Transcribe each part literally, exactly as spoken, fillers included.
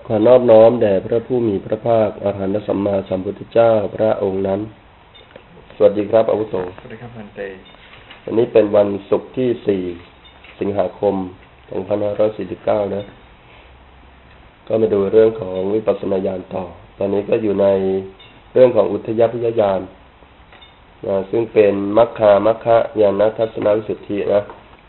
ขอนอบน้อมแด่พระผู้มีพระภาคอรหันตสัมมาสัมพุทธเจ้าพระองค์นั้นสวัสดีครับอาวุโสสวัสดีครับพันเตวันนี้เป็นวันศุกร์ที่สี่สิงหาคมสองพันห้าร้อยสี่สิบเก้านะก็มาดูเรื่องของวิปัสสนาญาณต่อตอนนี้ก็อยู่ในเรื่องของอุทยพยญาณนะซึ่งเป็นมัคคามัคคะญาณทัศนวิสุทธินะ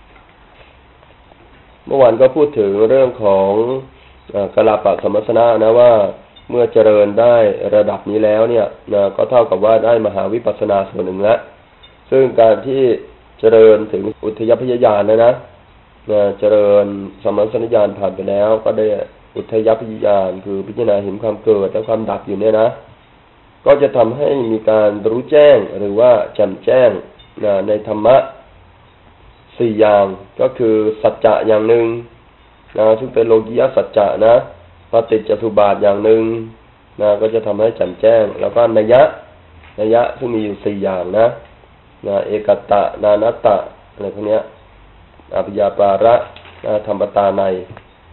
เมื่อวานก็พูดถึงเรื่องของกลาปะสัมมัสนะนะว่าเมื่อเจริญได้ระดับนี้แล้วเนี่ยนะก็เท่ากับว่าได้มหาวิปัสสนาส่วนหนึ่งแล้วซึ่งการที่เจริญถึงอุทยพยญาณนะนะนะเจริญสัมมัสนญาณผ่านไปแล้วก็ได้อุทยพยญาณคือพิจารณาเห็นความเกิดและความดับอยู่เนี่ยนะก็จะทำให้มีการรู้แจ้งหรือว่าแจ่มแจ้งนะในธรรมะสี่อย่างก็คือสัจจะอย่างหนึ่งนะซึ่งเป็นโลกิยสัจจะนะปฏิจจสมุปบาทอย่างหนึ่งนะก็จะทำให้แจ่มแจ้งแล้วก็นัยยะนัยยะซึ่งมีอยู่สี่อย่างนะนะเอกัตตะนานัตตะอะไรพวกนี้อภิญญาปาระนะธรรมตานัย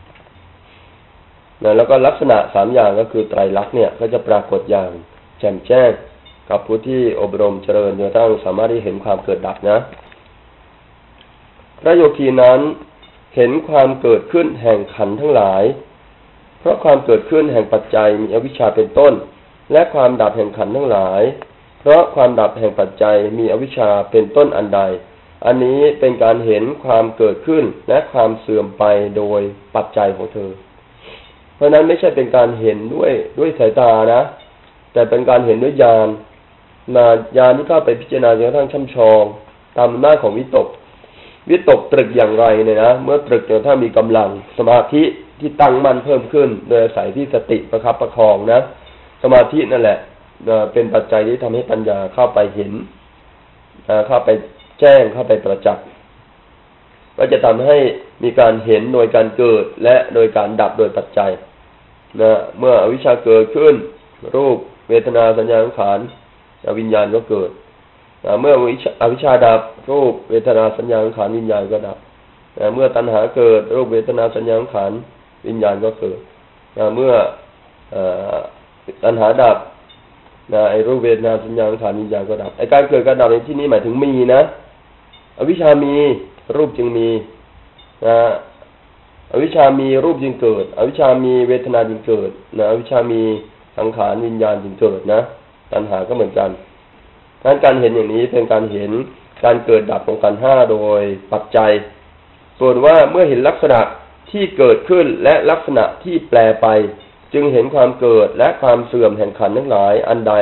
นะแล้วก็ลักษณะสามอย่างก็คือไตรลักษณ์เนี่ยก็จะปรากฏอย่างแจ่มแจ้งกับผู้ที่อบรมเจริญจนกระทั่งสามารถที่เห็นความเกิดดับนะพระโยคีนั้นเห็นความเกิดขึ้นแห่งขันธ์ทั้งหลายเพราะความเกิดขึ้นแห่งปัจจัยมีอวิชชาเป็นต้นและความดับแห่งขันธ์ทั้งหลายเพราะความดับแห่งปัจจัยมีอวิชชาเป็นต้นอันใดอันนี้เป็นการเห็นความเกิดขึ้นและความเสื่อมไปโดยปัจจัยของเธอเพราะนั้นไม่ใช่เป็นการเห็นด้วยด้วยสายตานะแต่เป็นการเห็นด้วยญาณนาญาณที่เข้าไปพิจารณาจนกระทั่งช่ำชองตามหน้าของวิตกวิตกตรึกอย่างไรเนี่ยนะเมื่อตรึกจนถ้ามีกำลังสมาธิที่ตั้งมั่นเพิ่มขึ้นโดยอาศัยที่สติประคับประคองนะสมาธินั่นแหละเป็นปัจจัยที่ทำให้ปัญญาเข้าไปเห็นเข้าไปแจ้งเข้าไปประจักษ์ก็จะทำให้มีการเห็นโดยการเกิดและโดยการดับโดยปัจจัยนะเมื่ออวิชชาเกิดขึ้นรูปเวทนาสัญญาสังขารวิญญาณก็เกิดเมื่ออวิชชาดับรูปเวทนาสัญญาสังขารวิญญาณก็ดับเมื่อตัณหาเกิดรูปเวทนาสัญญาสังขารวิญญาณก็เกิดเมื่อตัณหาดับไอ้รูปเวทนาสัญญาสังขารวิญญาณก็ดับไอ้การเกิดการดับในที่นี้หมายถึงมีนะอวิชชามีรูปจึงมีนะอวิชชามีรูปจึงเกิดอวิชชามีเวทนาจึงเกิดนะอวิชชามีสังขารวิญญาณจึงเกิดนะตัณหาก็เหมือนกันนั้นการเห็นอย่างนี้เป็นการเห็นการเกิดดับของขันธ์ห้าโดยปัจจัยส่วนว่าเมื่อเห็นลักษณะที่เกิดขึ้นและลักษณะที่แปรไปจึงเห็นความเกิดและความเสื่อมแห่งขันธ์ทั้งหลายอันใด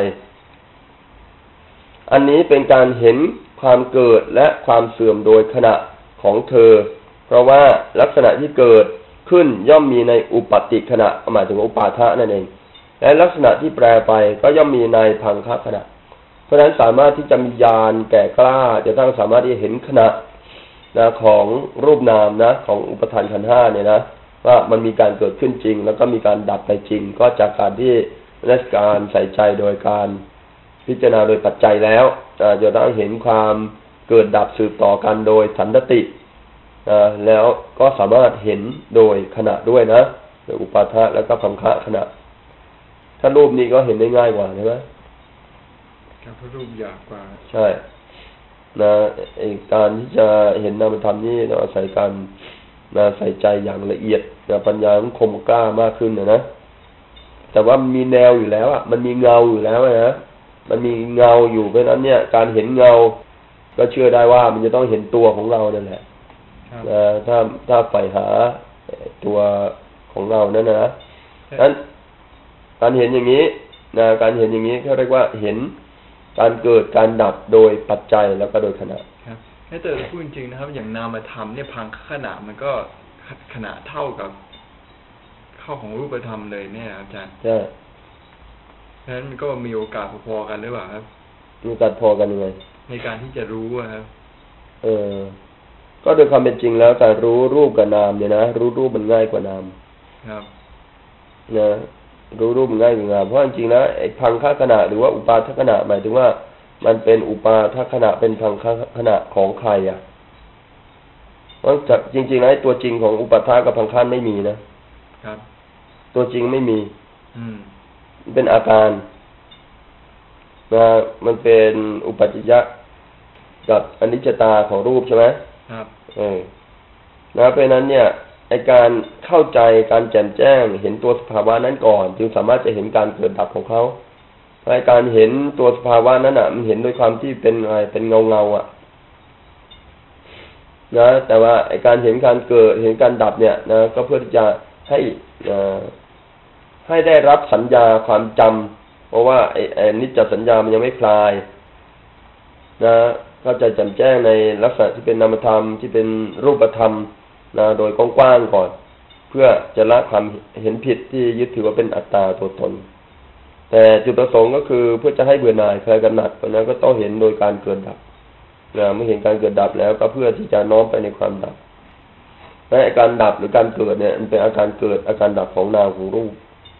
อันนี้เป็นการเห็นความเกิดและความเสื่อมโดยขณะของเธอเพราะว่าลักษณะที่เกิดขึ้นย่อมมีในอุปาติขณะหมายถึงอุปาทะนั่นเองและลักษณะที่แปรไปก็ย่อมมีในพังคขณะเพราะฉะนั้นสามารถที่จะมีญาณแก่กล้าจะต้องสามารถที่เห็นขณะนะของรูปนามนะของอุปทานขันธ์ห้าเนี่ยนะว่ามันมีการเกิดขึ้นจริงแล้วก็มีการดับไปจริงก็จากการที่นักการใส่ใจโดยการพิจารณาโดยปัจจัยแล้วจะต้องเห็นความเกิดดับสืบต่อกันโดยสันตติแล้วก็สามารถเห็นโดยขณะด้วยนะโดยอุปาทะแล้วก็พังคะขณะถ้ารูปนี้ก็เห็นได้ง่ายกว่าใช่ไหมครับเพราะรูปหยาบกว่าใช่นะไอ้การที่จะเห็นนามธรรมนี่เราอาศัยการนะใส่ใจอย่างละเอียดนะปัญญามันคมกล้ามากขึ้นนะนะแต่ว่ามีแนวอยู่แล้วอ่ะมันมีเงาอยู่แล้วนะมันมีเงาอยู่เพราะนั้นเนี่ยการเห็นเงาก็เชื่อได้ว่ามันจะต้องเห็นตัวของเรานั่นแหละนะถ้าถ้าใฝ่หาตัวของเรานั่นนะนั้นการเห็นอย่างนี้นะการเห็นอย่างนี้เขาเรียกว่าเห็นการเกิดการดับโดยปัจจัยแล้วก็โดยขณะครับให้เตอพูดจริงนะครับอย่างนามธรรมเนี่ยพังขณะมันก็ขณะเท่ากับเข้าของรูปธรรมเลยเนี่ยอาจารย์ใช่เพราะฉะนั้นมันก็มีโอกาสพอๆกันหรือเปล่าครับมีโอกาสพอกันยังไงในการที่จะรู้ครับเออก็โดยความเป็นจริงแล้วการรู้รูปกับนามเนี่ยนะรู้รูปมันง่ายกว่านามครับนะรู้รูปมันง่ายกว่านามเพราะจริงๆแล้วไอ้พังคขณะหรือว่าอุปาทขณะหมายถึงว่ามันเป็นอุปาทขณะเป็นพังคขณะของใครอ่ะเพราะจริงๆแล้วตัวจริงของอุปาทกับพังคไม่มีนะครับตัวจริงไม่มีอืมเป็นอาการนะมันเป็นอุปัจจยะกับอนิจจตาของรูปใช่ไหมครับเออนะเพราะนั้นเนี่ยไอการเข้าใจการแจ่มแจ้งเห็นตัวสภาวะนั้นก่อนจึงสามารถจะเห็นการเกิดดับของเขาไอการเห็นตัวสภาวะนั้นอ่ะมันเห็นโดยความที่เป็นอะไรเป็นเงาเงาอ่ะนะแต่ว่าไอการเห็นการเกิดเห็นการดับเนี่ยนะก็เพื่อที่จะให้ให้ได้รับสัญญาความจำเพราะว่าไอไอนิจจสัญญามันยังไม่คลายนะเข้าใจแจ่มแจ้งในลักษณะที่เป็นนามธรรมที่เป็นรูปธรรมนะโดยกว้างๆก่อนเพื่อจะละความเห็นผิดที่ยึดถือว่าเป็นอัตตาตัวตนแต่จุดประสงค์ก็คือเพื่อจะให้เบื่อหน่ายคลายกำหนัดเพราะนั้นก็ต้องเห็นโดยการเกิดดับนะเมื่อเห็นการเกิดดับแล้วก็เพื่อที่จะน้อมไปในความดับและอาการดับหรือการเกิดเนี่ยมันเป็นอาการเกิดอาการดับของนามของรูป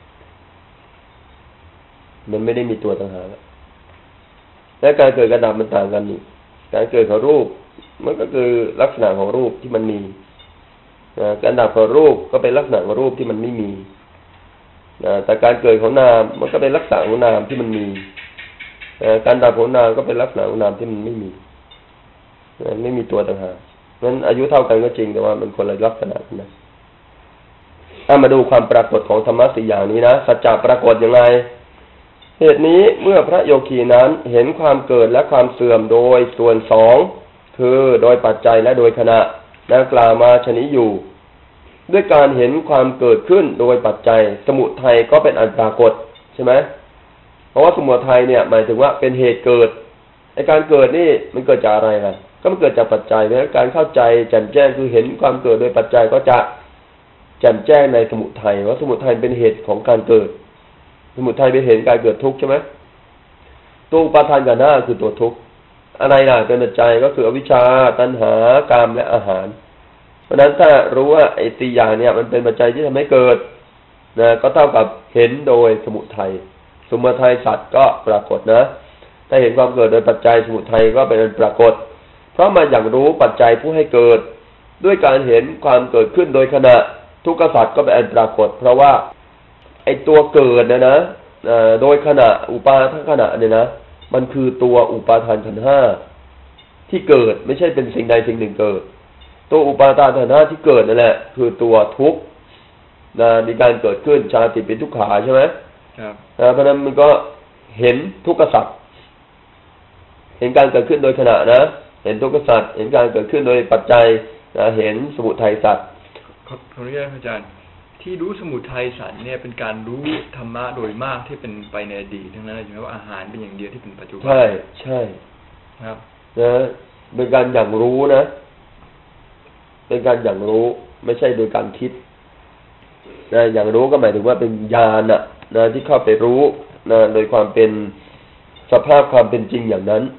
มันไม่ได้มีตัวต่างหากและการเกิดการดับมันต่างกันนี่การเกิดของรูปมันก็คือลักษณะของรูปที่มันมีการดับของรูปก็เป็นลักษณะของรูปที่มันไม่มีแต่การเกิดของนามมันก็เป็นลักษณะของนามที่มันมีการดับของนามก็เป็นลักษณะของนามที่มันไม่มีไม่มีตัวต่างหากนั้นอายุเท่ากันก็จริงแต่ว่ามันคนละลักษณะกันนะถ้ามาดูความปรากฏของธรรมะสี่อย่างนี้นะสัจจะปรากฏยังไงเหตุนี้เมื่อพระโยคีนั้นเห็นความเกิดและความเสื่อมโดยส่วนสองคือโดยปัจจัยและโดยขณะดังกล่าวมาชนิดอยู่ด้วยการเห็นความเกิดขึ้นโดยปัจจัยสมุทัยก็เป็นอันปรากฏใช่ไหมเพราะว่าสมุทัยเนี่ยหมายถึงว่าเป็นเหตุเกิดไอ้การเกิดนี่มันเกิดจากอะไรล่ะก็มันเกิดจากปัจจัยเพราะฉะนั้นการเข้าใจแจ่มแจ้งคือเห็นความเกิดโดยปัจจัยก็จะแจ่มแจ้งในสมุทัยว่าสมุทัยเป็นเหตุของการเกิดสมุทัยเป็นเหตุการเกิดทุกข์ใช่ไหมตัวอุปาทานขันธ์ห้าคือตัวทุกข์อะไรล่ะเป็นปัจจัยก็คืออวิชชาตัณหากามและอาหารเพราะฉะนั้นถ้ารู้ว่าไอ้สี่อย่างเนี่ยมันเป็นปัจจัยที่ทำให้เกิดนะก็เท่ากับเห็นโดยสมุทัยสมุทัยสัตว์ก็ปรากฏนะถ้าเห็นความเกิดโดยปัจจัยสมุทัยก็เป็นอันปรากฏเพราะมันอย่างรู้ปัจจัยผู้ให้เกิดด้วยการเห็นความเกิดขึ้นโดยขณะทุกขสัตว์ก็เป็นอันปรากฏเพราะว่าไอ้ตัวเกิดนะนะโดยขณะอุปาทขณะเนี่ยนะมันคือตัวอุปาทานขันธ์ห้าที่เกิดไม่ใช่เป็นสิ่งใดสิ่งหนึ่งเกิดตัวอุปาทานขันธ์ห้าที่เกิดนั่นแหละคือตัวทุกข์นะมีการเกิดขึ้นชาติเป็นทุกขาใช่ไหมครับเพราะนั้นมันก็เห็นทุกขสัตว์เห็นการเกิดขึ้นโดยขณะนะเห็นทุกขสัตว์เห็นการเกิดขึ้นโดยปัจจัยนะเห็นสมุทัยสัตว์ขออนุญาตอาจารย์ที่รู้สมุทัยสัตว์เนี่ยเป็นการรู้ธรรมะโดยมากที่เป็นไปในอดีตทั้งนั้นใช่ไหมว่าอาหารเป็นอย่างเดียวที่เป็นปัจจุบันใช่ใช่ครับนะเป็นการอย่างรู้นะเป็นการอย่างรู้ไม่ใช่โดยการคิดนะอย่างรู้ก็หมายถึงว่าเป็นญาณนะนะที่เข้าไปรู้นะโดยความเป็นสภาพความเป็นจริงอย่างนั้น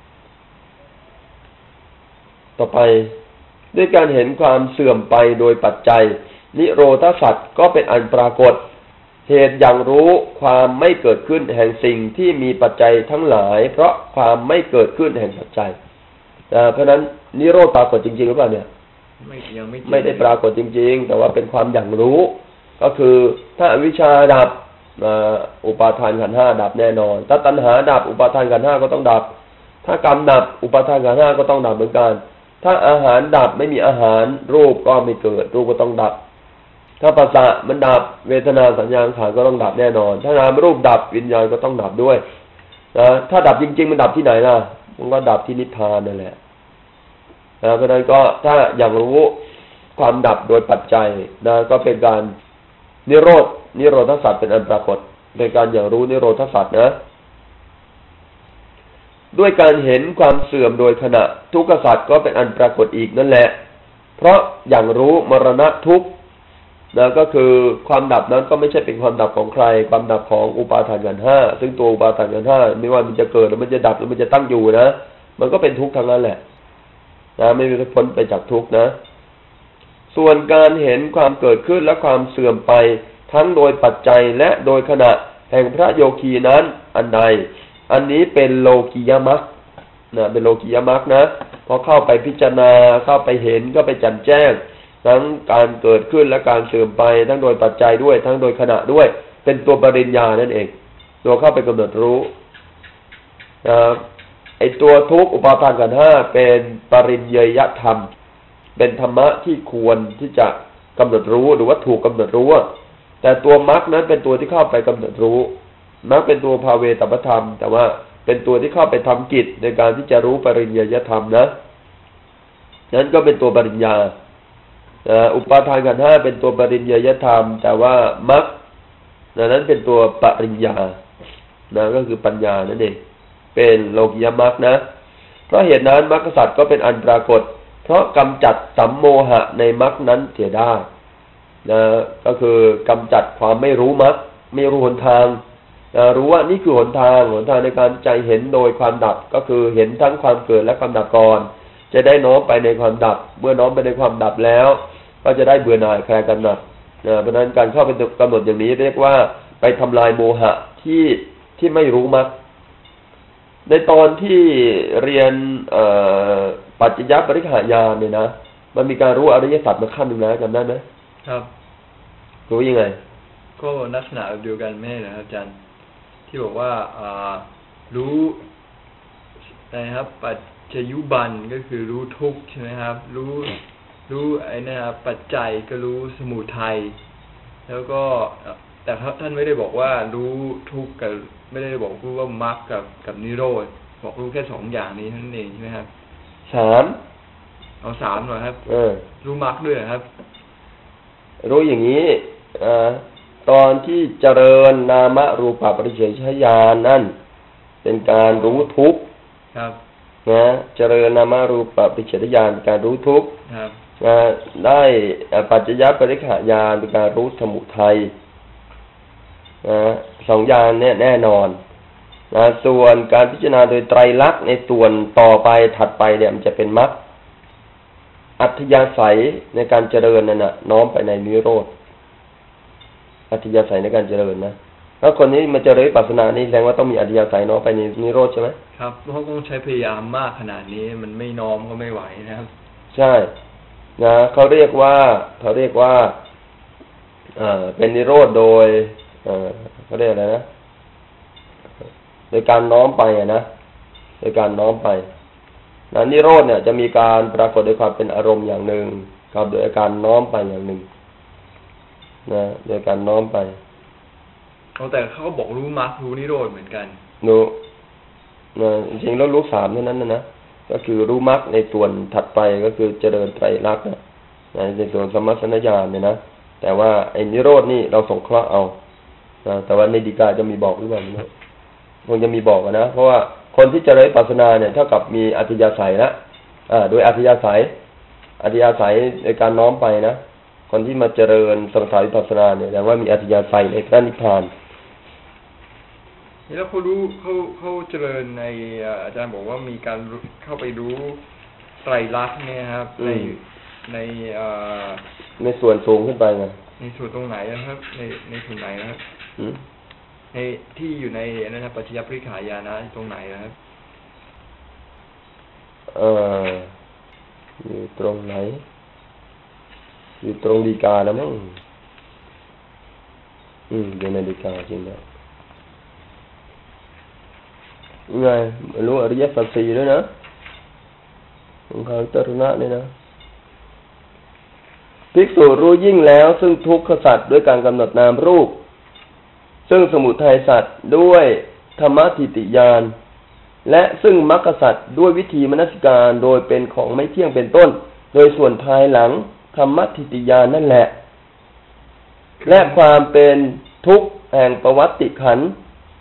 ต่อไปด้วยการเห็นความเสื่อมไปโดยปัจจัยนิโรธสัตว์ก็เป็นอันปรากฏเหตุอย่างรู้ความไม่เกิดขึ้นแห่งสิ่งที่มีปัจจัยทั้งหลายเพราะความไม่เกิดขึ้นแห่งปัจจัยเพราะนั้นนิโรธปรากฏจริงๆหรือเปล่าเนี่ยไม่ยังไม่ไม่ได้ปรากฏจริงๆแต่ว่าเป็นความอย่างรู้ก็คือถ้าอวิชชาดับอุปาทานขันธ์ห้าดับแน่นอนถ้าตัณหาดับอุปาทานขันธ์ห้าก็ต้องดับถ้ากรรมดับอุปาทานขันธ์ห้าก็ต้องดับเหมือนกันถ้าอาหารดับไม่มีอาหารรูปก็ไม่เกิดรูปก็ต้องดับถ้าปัสสะมันดับเวทนาสัญญาสังขารก็ต้องดับแน่นอนถ้านามรูปดับวิญญาณก็ต้องดับด้วยนะถ้าดับจริงๆมันดับที่ไหนล่ะมันก็ดับที่นิพพานนั่นแหละนะเพราะฉะนั้นก็ถ้าอย่างรู้ความดับโดยปัจจัยนะก็เป็นการนิโรธนิโรธสัตว์เป็นอันปรากฏเป็นการอย่างรู้นิโรธสัตว์นะด้วยการเห็นความเสื่อมโดยขณะทุกขสัตว์ก็เป็นอันปรากฏอีกนั่นแหละเพราะอย่างรู้มรณะทุกข์นะก็คือความดับนั้นก็ไม่ใช่เป็นความดับของใครความดับของอุปาทานขันธ์ห้าซึ่งตัวอุปาทานขันธ์ห้าไม่ว่ามันจะเกิดหรือมันจะดับหรือมันจะตั้งอยู่นะมันก็เป็นทุกข์ทั้งนั้นแหละนะไม่มีพ้นไปจากทุกข์นะส่วนการเห็นความเกิดขึ้นและความเสื่อมไปทั้งโดยปัจจัยและโดยขณะแห่งพระโยคีนั้นอันใดอันนี้เป็นโลกิยมรรคนะเป็นโลกิยมรรคนะพอเข้าไปพิจารณาเข้าไปเห็นก็ไปแจ่มแจ้งทั้งการเกิดขึ้นและการเสื่อมไปทั้งโดยปัจจัยด้วยทั้งโดยขณะด้วยเป็นตัวปริญญานั่นเองตัวเข้าไปกำหนดรู้นะครับไอตัวทุกข์อุปาทานขันธ์ห้าเป็นปริญเยยธรรมเป็นธรรมะที่ควรที่จะกำหนดรู้หรือว่าถูกกำหนดรู้แต่ตัวมรรคนั้นเป็นตัวที่เข้าไปกำหนดรู้มรรคเป็นตัวภาเวตปธรรมแต่ว่าเป็นตัวที่เข้าไปทำกิจในการที่จะรู้ปริญเยยธรรมนะนั้นก็เป็นตัวปริญญาอุปาทานขันธ์ห้าเป็นตัวปริญเยยธรรมแต่ว่ามรรคนั้นเป็นตัวปริญญานะก็คือปัญญานั่นเองเป็นโลกิยมรรคนะเพราะเหตุนั้นมรรคสัตว์ก็เป็นอันปรากฏเพราะกำจัดสัมโมหะในมรรคนั้นเสียได้นะก็คือกำจัดความไม่รู้มรรคไม่รู้หนทางนะรู้ว่านี่คือหนทางหนทางในการใจเห็นโดยความดับก็คือเห็นทั้งความเกิดและความดับก่อนจะได้น้อมไปในความดับเมื่อน้อมไปในความดับแล้วก็จะได้เบื่อหน่ายคลายกำหนัดนะเพราะนั้นการเข้าไปกำหนดอย่างนี้เรียกว่าไปทำลายโมหะที่ที่ไม่รู้มรรคในตอนที่เรียนปัจจยปริฆายานเนี่ยนะมันมีการรู้อริยสัจมาขั้นหนึ่งแล้วจำได้ไหมครับรู้ยังไงก็ลักษณะเดียวกันแม่นะครับอาจารย์ที่บอกว่ารู้นะครับปัจจยุบันก็คือรู้ทุกข์ใช่ไหมครับรู้รู้ไอ้นะครับปัจจัยก็รู้สมุทัยแล้วก็แต่ท่านไม่ได้บอกว่ารู้ทุกข์กับไม่ได้บอกรู้ว่ามรรคกับกับนิโรธบอกรู้แค่สองอย่างนี้นั่นเองใช่ไหมครับสามเอาสามหน่อยครับเออรู้มรรคด้วยครับรู้อย่างนี้อ่าตอนที่เจริญนามรูปปริเฉทญาณนั่นเป็นการรู้ทุกข์ครับนะเจริญนามรูปปริเฉทญาณเป็นการรู้ทุกข์ครับนะได้ปัจจยปริฆายานเป็นการรู้สมุทัยนะสองอย่างเนี่ยแน่นอนนะส่วนการพิจารณาโดยไตรลักษณ์ในส่วนต่อไปถัดไปเนี่ยมันจะเป็นมรรคอัธยาศัยในการเจริญนั่นน่ะน้อมไปในนิโรธอัธยาศัยในการเจริญนะถ้าคนนี้มาเจริญวิปัสสนานี่แสดงว่าต้องมีอัธยาศัยน้อมไปในนิโรธใช่ไหมครับเพราะต้องใช้พยายามมากขนาดนี้มันไม่น้อมก็ไม่ไหวนะครับใช่นะเขาเรียกว่าเขาเรียกว่าเอ่อเป็นนิโรธโดยเอ่อเขาเรียกอะไรนะโดยการน้อมไปอ่ะนะโดยการน้อมไปนะนิโรธเนี่ยจะมีการปรากฏโดยความเป็นอารมณ์อย่างหนึ่งกับโดยการน้อมไปอย่างหนึ่งนะโดยการน้อมไปเอาแต่เขาบอกรู้มรรครู้นิโรธเหมือนกันรู้นะจริงๆแล้วรู้สามเท่านั้นนะนะก็คือรู้มรรคในส่วนถัดไปก็คือเจริญไตรลักษณ์นะในส่วนสมัสสนญาณเนี่ยนะแต่ว่าไอ้นิโรธนี่เราสงเคราะห์เอานะแต่ว่าในฎีกาจะมีบอกหรือเปล่าไม่คงจะมีบอกนะเพราะว่าคนที่เจริญวิปัสสนาเนี่ยเท่ากับมีอัธยาศัยละอ่าโดยอัธยาศัยอัธยาศัยในการน้อมไปนะคนที่มาเจริญสมถะวิปัสสนาเนี่ยแปลว่ามีอัธยาศัยในพระนิพพานแล้วเขารู้เขาเขาเจริญในอาจารย์บอกว่ามีการเข้าไปรู้ไตรลักษณ์เนี่ยครับในในในส่วนสูงขึ้นไปไงในส่วนตรงไหนนะครับในในส่วนไหนนะครับในที่อยู่ในนะครับปัจจยปริฆายานะตรงไหนนะครับเอ่ออยู่ตรงไหนอยู่ตรงฎีกาแล้วมั้งอืมอยู่ในฎีกาจริงแล้วไงรู้อริยสัจสี่ด้วยนะของเขาตรุณะนี่นะภิกษุรู้ยิ่งแล้วซึ่งทุกขสัจด้วยการกำหนดนามรูปซึ่งสมุทัยสัจด้วยธรรมทิฏฐิญาณและซึ่งมรรคสัจด้วยวิธีมนสิการโดยเป็นของไม่เที่ยงเป็นต้นโดยส่วนภายหลังธรรมทิฏฐิญาณนั่นแหละและความเป็นทุกข์แห่งประวัติขันธ์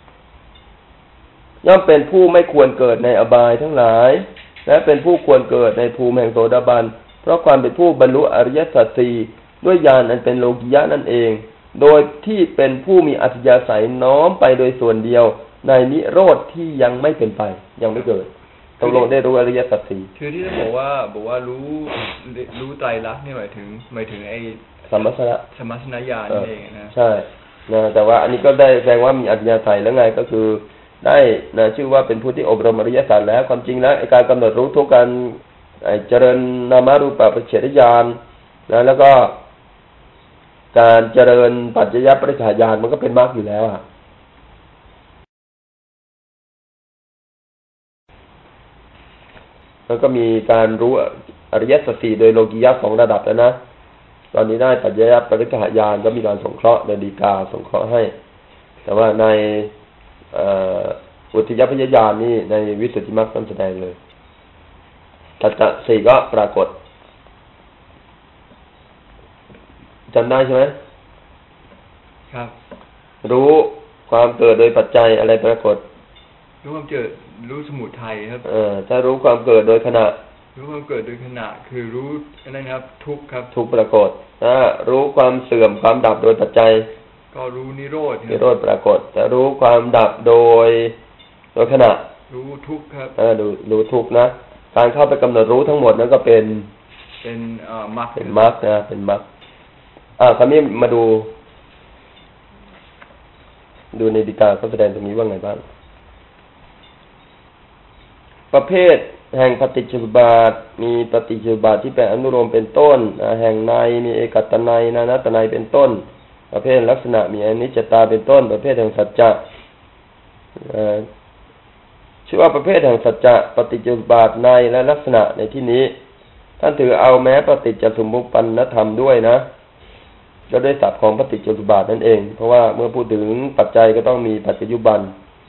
ย่อมเป็นผู้ไม่ควรเกิดในอบายทั้งหลายและเป็นผู้ควรเกิดในภูมิแห่งโสดาบันเพราะความเป็นผู้บรรลุอริยสัจสี่ด้วยญาณอันเป็นโลกิยะนั่นเองโดยที่เป็นผู้มีอัธยาศัยน้อมไปโดยส่วนเดียวในนิโรธที่ยังไม่เป็นไปยังไม่เกิดตกลงได้รู้อริยสัจสี่คือที่ท่านบอกว่าบอกว่ารู้รู้ไตรลักษณ์นี่หมายถึงหมายถึงไอ้สัมมัสสนะสัมมัสสนญาณนี่เองนะใช่นะแต่ว่าอันนี้ก็ได้แสดงว่ามีอัธยาศัยแล้วไงก็คือได้นะชื่อว่าเป็นผู้ที่อบรมอริยสัจแล้วความจริงแล้วไอ้การกำหนดรู้ทุกการเจริญนามรูปปริเฉทญาณนะแล้วก็การเจริญปัจจยปริฆายานมันก็เป็นมรรคอยู่แล้วอ่ะแล้วก็มีการรู้อริยสัจสี่โดยโลกิยะสองระดับแล้วนะตอนนี้ได้ปัจจยปริฆายานก็มีการสงเคราะห์ในฎีกาสงเคราะห์ให้แต่ว่าในอุทยพยญาณนี่ในวิสุทธิมรรคนั้นแสดงเลยสัจจะสี่ก็ปรากฏจำได้ใช่ไหมครับรู้ความเกิดโดยปัจจัยอะไรปรากฏรู้ความเกิดรู้สมุทัยครับเออถ้ารู้ความเกิดโดยขณะรู้ความเกิดโดยขณะคือรู้อะไรนะครับทุกข์ครับทุกข์ปรากฏถ้ารู้ความเสื่อมความดับโดยปัจจัยก็รู้นิโรธนิโรธปรากฏแต่รู้ความดับโดยโดยขณะรู้ทุกข์ครับเออดูรู้ทุกข์นะการเข้าไปกำหนดรู้ทั้งหมดนั้นก็เป็นเป็นเอ่อมรรคเป็นมรรคนะเป็นมรรคอ่าคราวนี้มาดูดูในฎีกาเขาแสดงตรงนี้ว่าไงบ้างประเภทแห่งปฏิจจุบาทมีปฏิจจุบาทที่เป็นอนุโลมเป็นต้นแห่งในมีเอกัตตนัยนานัตตนัยเป็นต้นประเภทลักษณะมีอนิจจตาเป็นต้นประเภทแห่งสัจจะชื่อว่าประเภทแห่งสัจจะปฏิจจุบาทในและลักษณะในที่นี้ท่านถือเอาแม้ปฏิจจสมุปปนธรรมด้วยนะก็ด้วยศัพท์ของปฏิจจสมุปบาทนั่นเองเพราะว่าเมื่อพูดถึงปัจจัยก็ต้องมีปัจจยุบัน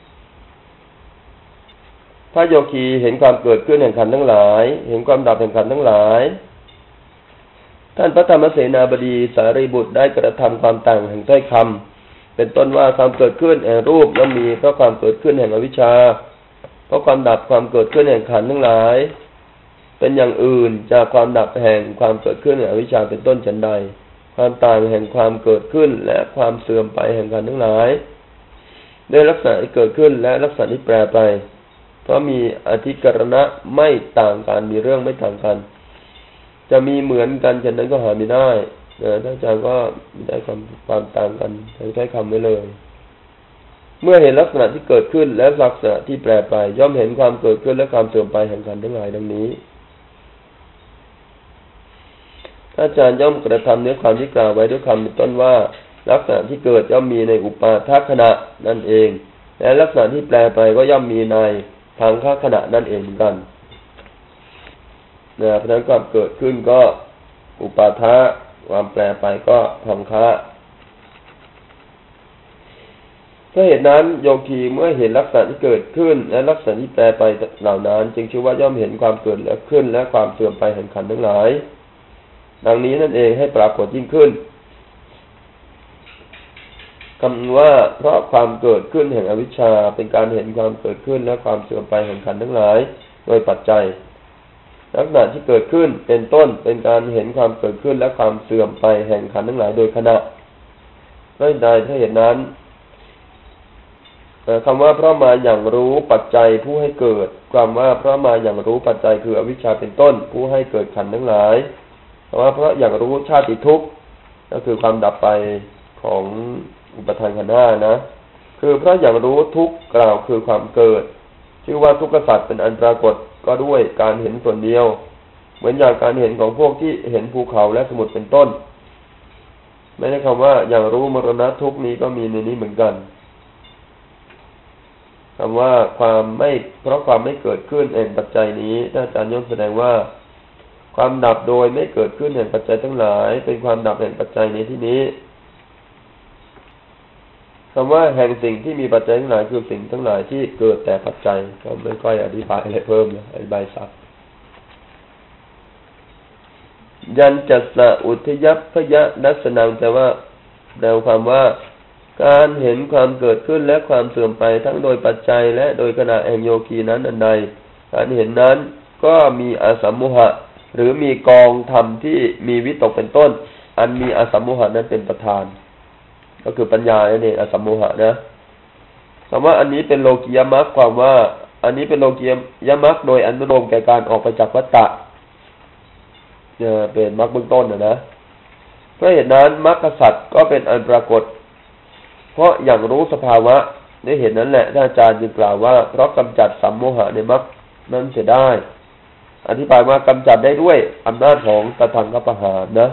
ถ้าโยคีเห็นความเกิดขึ้นแห่งขันธ์ทั้งหลายเห็นความดับแห่งขันธ์ทั้งหลายท่านพระธรรมเสนาบดีสารีบุตรได้กระทำความต่างแห่งถ้อยคำเป็นต้นว่าความเกิดขึ้นแห่งรูปย่อมมีเพราะความเกิดขึ้นแห่งอวิชชาเพราะความดับความเกิดขึ้นแห่งขันธ์ทั้งหลายเป็นอย่างอื่นจากความดับแห่งความเกิดขึ้นแห่งอวิชชาเป็นต้นฉันใดความต่างแห่งความเกิดขึ้นและความเสื่อมไปแห่งขันธ์ทั้งหลายด้วยลักษณะที่เกิดขึ้นและลักษณะที่แปรไปเพราะมีอธิกรณะไม่ต่างกันมีเรื่องไม่ต่างกันจะมีเหมือนกันฉะนั้นก็หาไม่ได้นะท่านอาจารย์ก็ไม่ได้ความความต่างกันใช้คำไว้เลยเมื่อเห็นลักษณะที่เกิดขึ้นและลักษณะที่แปรไปย่อมเห็นความเกิดขึ้นและความเสื่อมไปแห่งขันธ์ทั้งหลายดังนี้อาจารย์ย่อมกระทำเนื้อความที่กล่าวไว้ด้วยคำเป็นต้นว่าลักษณะที่เกิดย่อมมีในอุปาทขณะนั่นเองและลักษณะที่แปรไปก็ย่อมมีในทางข้าขณะนั่นเองเหมือนกันนะเพราะฉะนั้นความเกิดขึ้นก็อุปาทะความแปรไปก็พังคะเพราะเหตุนั้นโยคีเมื่อเห็นลักษณะที่เกิดขึ้นและลักษณะที่แปรไปเหล่านั้นจึงชื่อว่าย่อมเห็นความเกิดและขึ้นและความเสื่อมไปแห่งขันธ์ทั้งหลายดังนี้นั่นเองให้ปรากฏยิ่งขึ้นคำว่าเพราะความเกิดขึ้นแห่งอวิชชาเป็นการเห็นความเกิดขึ้นและความเสื่อมไปแห่งขันธ์ทั้งหลายโดยปัจจัยลักษณะที่เกิดขึ้นเป็นต้นเป็นการเห็นความเกิดขึ้นและความเสื่อมไปแห่งขันธ์ทั้งหลายโดยขณะด้วยใดถ้าเห็นนั้นคำว่าเพราะมาอย่างรู้ปัจจัยผู้ให้เกิดความว่าเพราะมาอย่างรู้ปัจจัยคืออวิชชาเป็นต้นผู้ให้เกิดขันธ์ทั้งหลายคำว่าเพราะอย่างรู้ชาติทุกข์ก็คือความดับไปของอุปทานขันธ์ห้านะคือเพราะอย่างรู้ทุกข์กล่าวคือความเกิดชื่อว่าทุกขสัจเป็นอันปรากฏก็ด้วยการเห็นส่วนเดียวเหมือนอย่างการเห็นของพวกที่เห็นภูเขาและสมุทรเป็นต้นไม่ได้คำว่าอย่างรู้มรณะทุกข์นี้ก็มีในนี้เหมือนกันคำว่าความไม่เพราะความไม่เกิดขึ้นแห่งปัจจัยนี้ท่านอาจารย์ย่อมแสดงว่าความดับโดยไม่เกิดขึ้นแห่งปัจจัยทั้งหลายเป็นความดับแห่งปัจจัยในที่นี้คำว่าแห่งสิ่งที่มีปัจจัยทั้งหลายคือสิ่งทั้งหลายที่เกิดแต่ปัจจัยก็ไม่ค่อยอธิบายอะไรเพิ่มนะอธิบายสักยัญจัสสะอุทยัพพยนัสนังแต่ว่าแปลความว่าการเห็นความเกิดขึ้นและความเสื่อมไปทั้งโดยปัจจัยและโดยขณะแห่งโยคีนั้นอันใดการเห็นนั้นก็มีอสัมโมหะหรือมีกองธรรมที่มีวิตกเป็นต้นอันมีอสัมโมหะนั้นเป็นประธานก็คือปัญญาเนี่ยอสัมโมหะนะคำว่าอันนี้เป็นโลกิยมรรคความว่าอันนี้เป็นโลกิยมรรคโดยอนุโลมแก่การออกไปจากวัฏฏะเนี่ยเป็นมรรคเบื้องต้นนะนะเพราะเหตุนั้นมรรคสัจก็เป็นอันปรากฏเพราะอย่างรู้สภาวะได้เห็นนั้นแหละท่านอาจารย์จึงกล่าวว่าเพราะกำจัดสัมโมหะในมรรคนั้นเสียได้อธิบายว่ากำจัดได้ด้วยอำนาจของตถาคตประหารนะ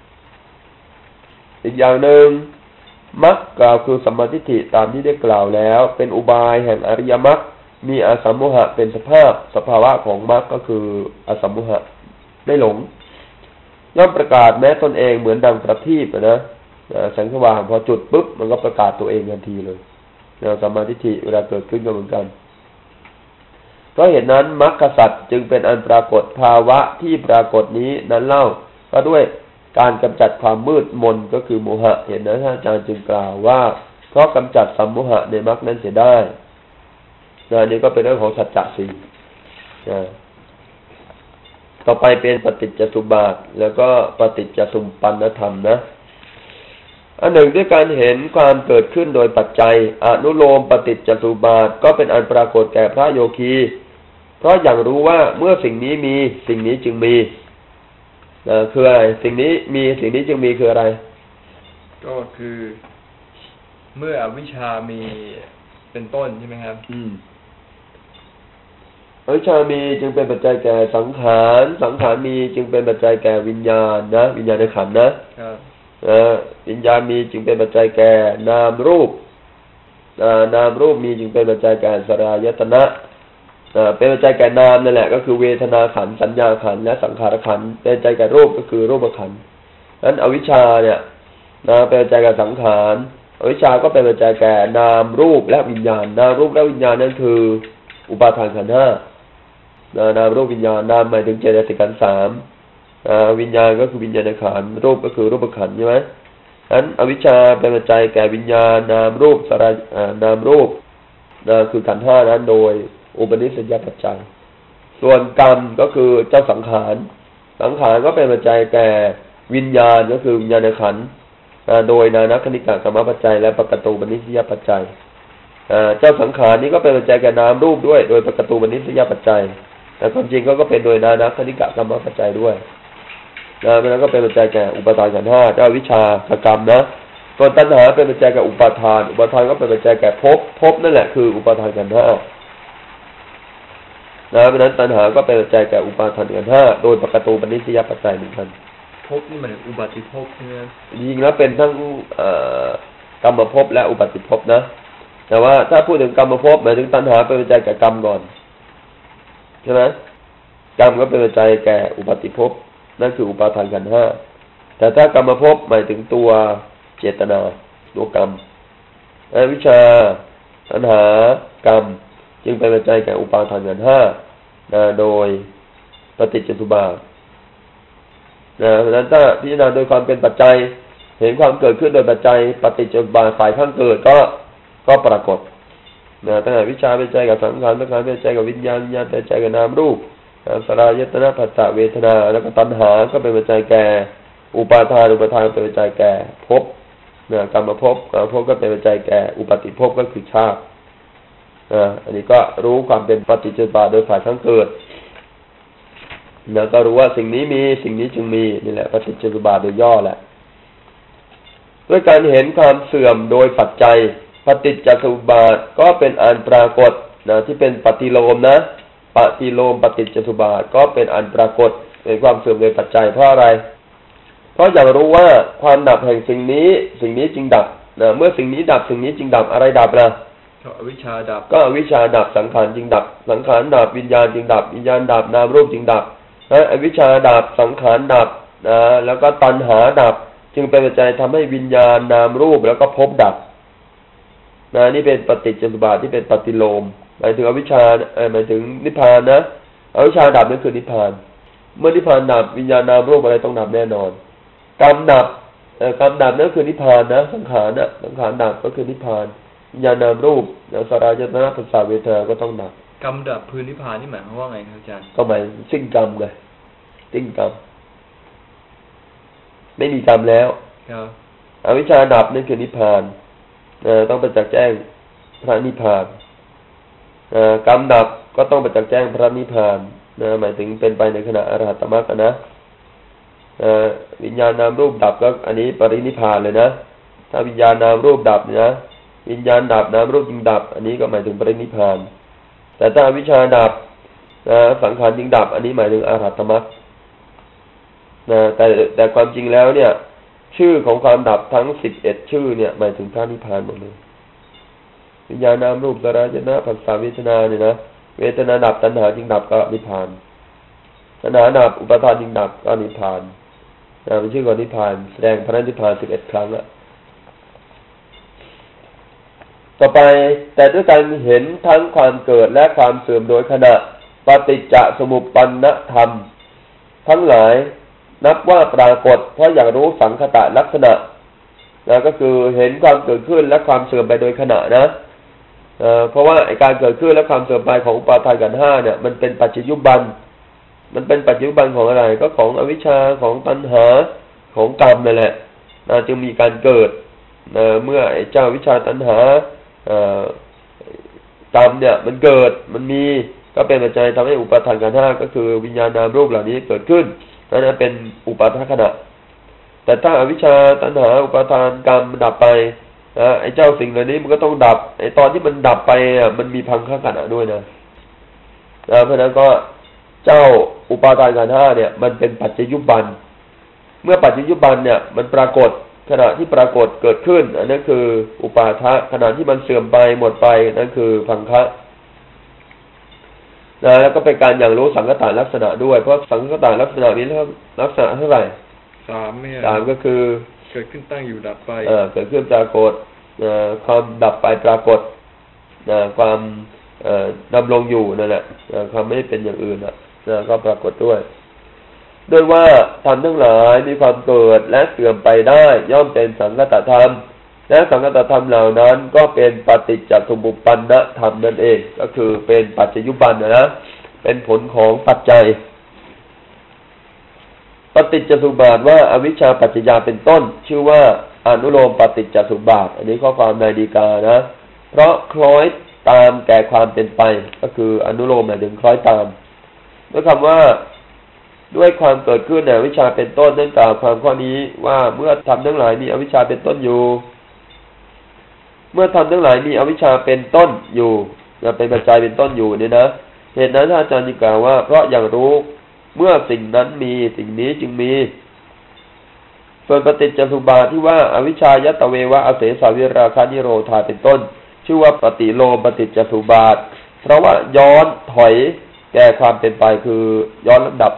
อีกอย่างหนึ่งมรรคกล่าวคือสัมมาทิฏฐิตามที่ได้กล่าวแล้วเป็นอุบายแห่งอริยมรรคมีอสัมโมหะเป็นสภาพสภาวะของมรรคก็คืออสัมโมหะไม่หลงย่อมประกาศแม้ตนเองเหมือนดังประทีปนะแสงสว่างพอจุดปุ๊บมันก็ประกาศตัวเองทันทีเลยสัมมาทิฏฐิเวลาเกิดขึ้นก็เหมือนกันเพราะเหตุนั้นมรรคสัจจึงเป็นอันปรากฏภาวะที่ปรากฏนี้นั้นเล่าก็ด้วยการกำจัดความมืดมนก็คือโมหะเห็นนะท่านอาจารย์จึงกล่าวว่าเพราะกำจัดสัมโมหะในมรรคนั้นเสียได้นะนี่ก็เป็นเรื่องของสัจจะสี่นะต่อไปเป็นปฏิจจสุบาทแล้วก็ปฏิจจสุปปันนธรรมนะอันหนึ่งด้วยการเห็นความเกิดขึ้นโดยปัจจัยอนุโลมปฏิจจสุบาทก็เป็นอันปรากฏแก่พระโยคีเพราะอย่างรู้ว่าเมื่อสิ่งนี้มีสิ่งนี้จึงมีนะคืออะไรสิ่งนี้มีสิ่งนี้จึงมีคืออะไรก็คือเมื่ออวิชชามีเป็นต้นใช่ไหมครับอืมอวิชชามีจึงเป็นปัจจัยแก่สังขารสังขารมีจึงเป็นปัจจัยแก่วิญญาณนะวิญญาณในขันธ์นะครับวิญญาณมีจึงเป็นปัจจัยแก่นามรูปนามรูปมีจึงเป็นปัจจัยแก่สลายตนะเป็นปัจจัยแก่นามนั่นแหละก็คือเวทนาขันธ์สัญญาขันธ์และสังขารขันธ์เป็นปัจจัยแก่รูปก็คือรูปขันธ์นั้นอวิชชาเนี่ยนะเป็นปัจจัยแก่สังขารอวิชชาก็เป็นปัจจัยแก่นามรูปและวิญญาณนามรูปและวิญญาณนั่นคืออุปาทานขันธ์ห้านามรูปวิญญาณนามหมายถึงเจตสิกขันธ์สามวิญญาณก็คือวิญญาณขันธ์รูปก็คือรูปขันธ์ใช่ไหมนั้นอวิชชาเป็นปัจจัยแก่วิญญาณนามรูปสลายนามรูปนะคือขันธ์ห้านั้นโดยอุปนิสัยปัจจัยส่วนกรรมก็คือเจ้าสังขารสังขารก็เป็นปัจจัยแก่วิญญาณก็คือวิญญาณขันธ์โดยนานัคคณิกะกรรมปัจจัยและปกตูปนิสัยปัจจัยเจ้าสังขารนี้ก็เป็นปัจจัยแก่นามรูปด้วยโดยปกตูปนิสัยปัจจัยแต่ความจริงก็เป็นโดยนานัคคณิกะกรรมปัจจัยด้วยนะเพราะนั้นก็เป็นปัจจัยแก่อุปาทานขันธ์ห้าเจ้าวิชากรรมนะส่วนตัณหาเป็นปัจจัยแก่อุปาทานอุปาทานก็เป็นปัจจัยแก่ภพภพนั่นแหละคืออุปาทานขันธ์ห้านะเพราะนั้นตัณหาก็เป็นปัจจัยแก่อุปาทานขันธ์ห้าโดยปกตูปนิสัยปัจจัยเหมือนกันภพนี่มันอุบัติภพใช่ไหมจริงๆแล้วเป็นทั้งกรรมภพและอุบัติภพนะแต่ว่าถ้าพูดถึงกรรมภพหมายถึงตัณหาเป็นปัจจัยแก่กรรมก่อนใช่ไหมกรรมก็เป็นปัจจัยแก่อุบัติภพนั่นคืออุปาทานขันธ์ห้าแต่ถ้ากรรมภพหมายถึงตัวเจตนาตัวกรรมอวิชชาตัณหากรรมจึงเป็นปัจจัยแก่อุปาทานขันธ์ห้าโดยปฏิจจสุบาทนะเพราะฉะนั้นถ้าพิจารณาโดยความเป็นปัจจัยเห็นความเกิดขึ้นโดยปัจจัยปฏิจจสุบาทฝ่ายข้างเกิดก็ก็ปรากฏนะตั้งแต่วิชาเป็นใจกับสังขารสังขารเป็นใจกับวิญญาณวิญญาณเป็นใจกับนามรูปสลายตนะผัสสะเวทนาแล้วก็ตัณหาก็เป็นปัจจัยแก่อุปาทานอุปาทานเป็นปัจจัยแก่ภพนะกรรมภพกรรมภพก็เป็นปัจจัยแก่อุปาติภพก็คือชาตินะอันนี้ก็รู้ความเป็นปฏิจจสุบาทโดยฝ่ายข้างเกิดแล้วก็รู้ว่าสิ่งนี้มีสิ่งนี้จึงมีนี่แหละปฏิจจสุบาทโดยย่อแหละด้วยการเห็นความเสื่อมโดยปัจจัยปฏิจจสมุปบาทก็เป็นอันปรากฏนะที่เป็นปฏิโลมนะปฏิโลมปฏิจจสมุปบาทก็เป็นอันปรากฏเป็นความเสื่อมโดยปัจจัยเพราะอะไรเพราะอยากรู้ว่าความดับแห่งสิ่งนี้สิ่งนี้จึงดับนะเมื่อสิ่งนี้ดับสิ่งนี้จึงดับอะไรดับนะอวิชชาดับก็อวิชชาดับสังขารจึงดับสังขารดับวิญญาณจึงดับวิญญาณดับนามรูปจึงดับนะอวิชชาดับสังขารดับนะแล้วก็ตัณหาดับจึงเป็นปัจจัยทำให้วิญญาณนามรูปแล้วก็ภพดับนะนี่เป็นปฏิจจสมุปบาทที่เป็นปฏิโลมหมายถึงอวิชชาเอ่อหมายถึงนิพพานนะอวิชชาดับนั่นคือนิพพานเมื่อนิพพานดับวิญญาณนามรูปอะไรต้องดับแน่นอนกรรมดับเอ่อกรรมดับนั่นคือนิพพานนะสังขารนะสังขารดับก็คือนิพพานวิญญาณนามรูปแล้วสลายตนะผัสสะเวทนาก็ต้องดับกรรมดับคือนิพพานนี่หมายความว่าไงครับอาจารย์ก็หมายสิ้นกรรมไงสิ้นกรรมไม่มีกรรมแล้วครับอวิชชาดับนั่นคือนิพพานเอ่อต้องประจักษ์แจ้งพระนิพพานเอ่อกรรมดับก็ต้องประจักษ์แจ้งพระนิพพานนะหมายถึงเป็นไปในขณะอรหัตมรรคนะเอ่อวิญญาณนามรูปดับก็อันนี้ปรินิพพานเลยนะถ้าวิญญาณนามรูปดับนะวิญญาณดับนามรูปจึงดับอันนี้ก็หมายถึงปรินิพพานแต่ถ้าอวิชชาดับนะสังขารจึงดับอันนี้หมายถึงอรหัตมรรคนะแต่แต่ความจริงแล้วเนี่ยชื่อของความดับทั้งสิบเอ็ดชื่อเนี่ยหมายถึงพระนิพพานหมดเลยวิญญาณนามรูปสลายนะผัสสะเวทนาเนี่ยนะเวทนาดับตัณหาจึงดับก็นิพพานตัณหาดับอุปาทานจึงดับก็นิพพานนะเป็นชื่อของนิพพานแสดงพระนิพพานสิบเอ็ดครั้งละต่อไปแต่ด้วยการเห็นทั้งความเกิดและความเสื่อมโดยขณะปฏิจจสมุปปนธรรมทั้งหลายนับว่าปรากฏเพราะอยากรู้สังคตะลักษณะนะก็คือเห็นความเกิดขึ้นและความเสื่อมไปโดยขณะนะเอ่อเพราะว่าไอ้การเกิดขึ้นและความเสื่อมไปของอุปาทานขันธ์ห้าเนี่ยมันเป็นปัจจยุบันมันเป็นปัจจยุบันของอะไรก็ของอวิชชาของตัณหาของกรรมนั่นแหละนะจึงมีการเกิดนะเมื่อไอ้เจ้าวิชาตัณหากรรมเนี่ยมันเกิดมันมีก็เป็นปัจจัยทำให้อุปาทานขันธ์ห้าก็คือวิญญาณนามรูปเหล่านี้เกิดขึ้นนั่นเป็นอุปาทขณะแต่ถ้าอวิชชาตัณหาอุปาทานกรรมดับไปนะไอ้เจ้าสิ่งเหล่านี้มันก็ต้องดับไอ้ตอนที่มันดับไปอ่ะมันมีพังคขณะด้วยนะนะเพราะนั้นก็เจ้าอุปาทานขันธ์ห้าเนี่ยมันเป็นปัจจยุบันเมื่อปัจจยุบันเนี่ยมันปรากฏขณะที่ปรากฏเกิดขึ้นอันนั้นคืออุปาทะขณะที่มันเสื่อมไปหมดไปนั่นคือพังคะนะแล้วก็เป็นการอย่างรู้สังคตะลักษณะด้วยเพราะสังคตะลักษณะนี้ลักษณะเท่าไหร่สามเนี่ยสามก็คือเกิดขึ้นตั้งอยู่ดับไปเออเกิดขึ้นปรากฏนะความดับไปปรากฏนะความเอ่อดำรงอยู่นั่นแหละนะความไม่เป็นอย่างอื่นนะนะก็ปรากฏด้วยด้วยว่าธรรมทั้งหลายมีความเกิดและเสื่อมไปได้ย่อมเป็นสังคตธรรมและสังคตธรรมเหล่านั้นก็เป็นปฏิจจสมุปปนธรรมนั่นเองก็คือเป็นปัจจยุบันนะเป็นผลของปัจจัยปฏิจจสมุปบาทว่าอวิชชาปัจจยาเป็นต้นชื่อว่าอนุโลมปฏิจจสมุปบาทอันนี้ข้อความในฎีกานะเพราะคล้อยตามแก่ความเป็นไปก็คืออนุโลมหมายถึงคล้อยตามด้วยคำว่าด้วยความเกิดขึ้นในอวิชชาเป็นต้นนั่นกล่าวความข้อนี้ว่าเมื่อธรรมทั้งหลายมีอวิชชาเป็นต้นอยู่เมื่อธรรมทั้งหลายมีอวิชชาเป็นต้นอยู่จะเป็นปัจจัยเป็นต้นอยู่เนี่ยนะเหตุนั้นท่านอาจารย์จึงกล่าวว่าเพราะอย่างรู้เมื่อสิ่งนั้นมีสิ่งนี้จึงมีส่วนปฏิจจสมุปบาทที่ว่าอวิชชายตเววะอเสสาวิราคะนิโรธาเป็นต้นชื่อว่าปฏิโลมปฏิจจสมุปบาทเพราะว่าย้อนถอยแก่ความเป็นไปคือย้อนลำดับ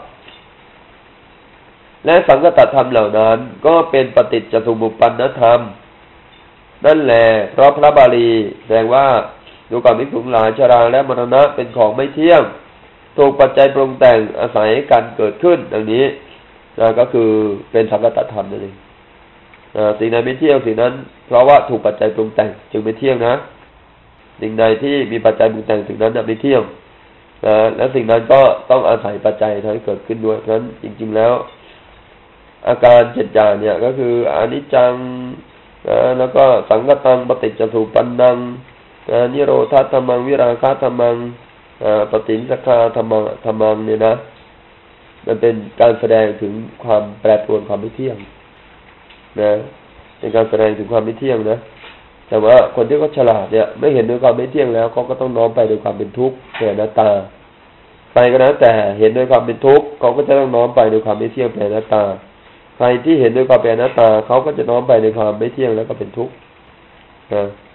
และสังคตธรรมเหล่านั้นก็เป็นปฏิจจสมุปปนธรรมนั่นแหละเพราะพระบาลีแสดงว่าดูก่อนภิกษุทั้งหลายชราและมรณะเป็นของไม่เที่ยงถูกปัจจัยปรุงแต่งอาศัยการเกิดขึ้นดังนี้นะก็คือเป็นสังคตธรรมนั่นเองสิ่งใดไม่เที่ยงสิ่งนั้นเพราะว่าถูกปัจจัยปรุงแต่งจึงไม่เที่ยงนะสิ่งใดที่มีปัจจัยปรุงแต่งสิ่งนั้นจะไม่เที่ยงนะและสิ่งนั้นก็ต้องอาศัยปัจจัยทำให้เกิดขึ้นด้วยเพราะฉะนั้นจริงๆแล้วอาการเจ็ดอย่างเนี่ยก็คืออนิจจังนะแล้วก็สังคตังปฏิจจสมุปปนังนะนิโรธาธรรมังวิราคะธรรมังปฏิสักขาธรรมังธรรมังเนี่ยนะมันเป็นการแสดงถึงความแปรปรวนความไม่เที่ยงนะเป็นการแสดงถึงความไม่เที่ยงนะแต่ว่าคนที่เขาฉลาดเนี่ยไม่เห็นด้วยความไม่เที่ยงแล้วเขาก็ต้องน้อมไปด้วยความเป็นทุกข์แก่หน้าตาไปก็แล้วแต่เห็นด้วยความเป็นทุกข์เขาก็จะต้องน้อมไปด้วยความไม่เที่ยงแก่หน้าตาใครที่เห็นด้วยความเป็นอนัตตาเขาก็จะน้อมไปในความไม่เที่ยงแล้วก็เป็นทุกข์นะ